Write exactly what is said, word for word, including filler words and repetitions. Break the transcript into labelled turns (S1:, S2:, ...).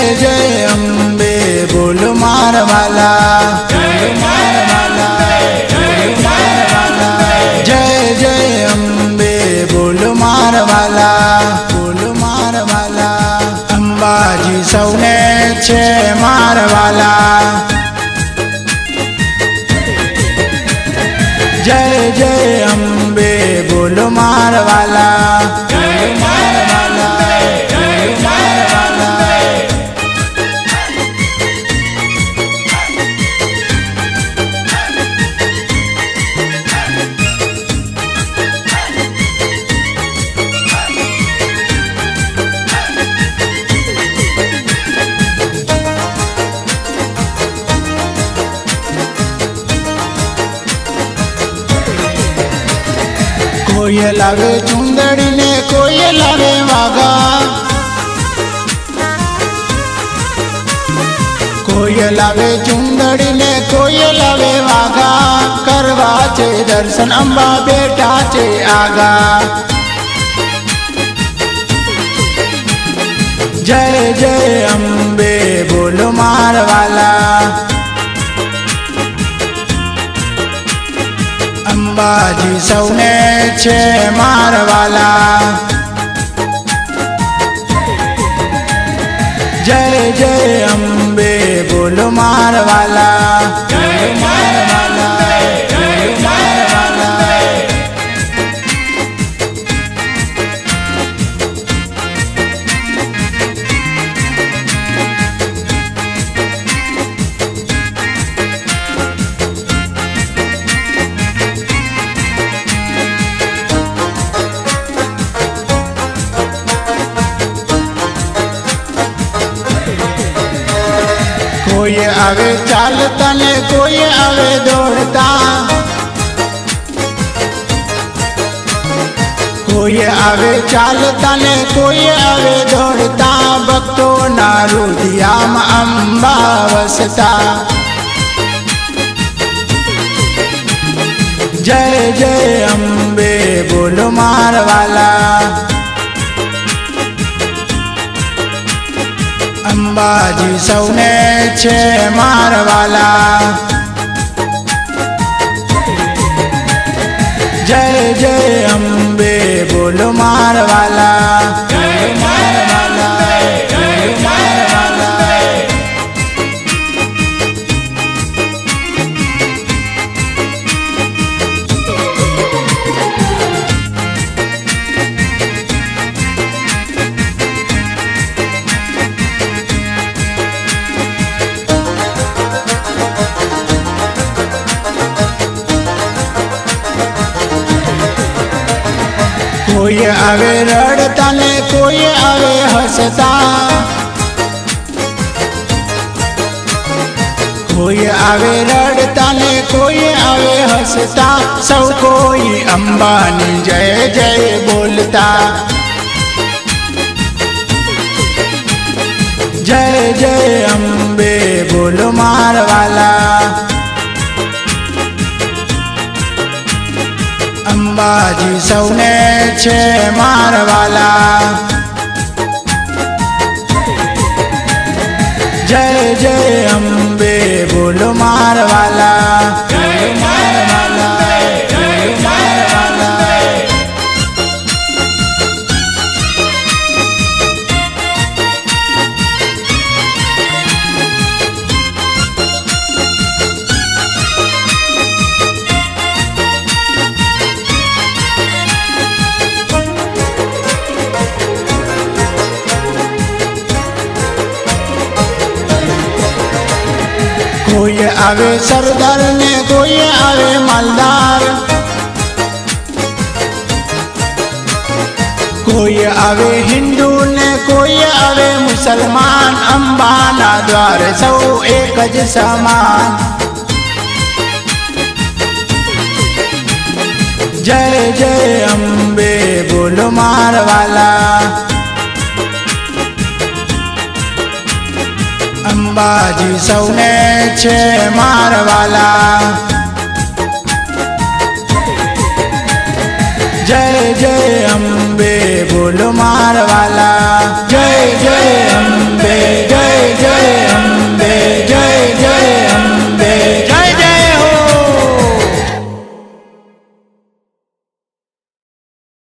S1: जय जय अम्बे बोल मार वाला, जय जय अम्बे बोल मार वाला, बोल मार वाला। अंबाजी सौने छे मार वाला, जय जय अम्बे बोल मार वाला, बोल मार वाला, बोल मार वाला। कोई लावे चुंदड़ी ने कोई लावे वागा, कोई लावे चुंदड़ी ने कोई लावे वागा। करवा चे दर्शन अम्बा बेटा चे आगा, जय जय अम्बे बोल मार वाला। अंबाजी सौने छे मार वाला, जय जय अम्बे बोल मार वाला, बोल मार वाला, बोल मार वाला। कोई आवे चालता ने कोई आवे दौड़ता, कोई आवे चालता ने कोई आवे दौड़ता। भक्तों ना रुदिया में अम्बा वसता, जय जय अम्बे बोल मार वाला। अंबाजी सौने छे मार वाला, जय जय अम्बे बोल मार वाला, बोल मार वाला, बोल मार वाला। कोई आवे रड़ता ने कोई आवे हंसता, कोई आवे रड़ता ने कोई आवे हंसता। सब कोई अंबानी जय जय बोलता, जय जय अम्बे बोल मार वाला। अंबाजी सौने छे मार वाला, जय जय अम्बे बोल मार वाला, बोल मार वाला, बोल मार वाला। कोई आवे सरदार ने कोई आवे मालदार, कोई आवे हिंदू ने कोई आवे मुसलमान। अंबाना द्वार सौ एक ज समान, जय जय अम्बे बोल मार वाला। अंबाजी सौने छे मार वाला, जय जय अम्बे बोल मार वाला, जय जय अम्बे।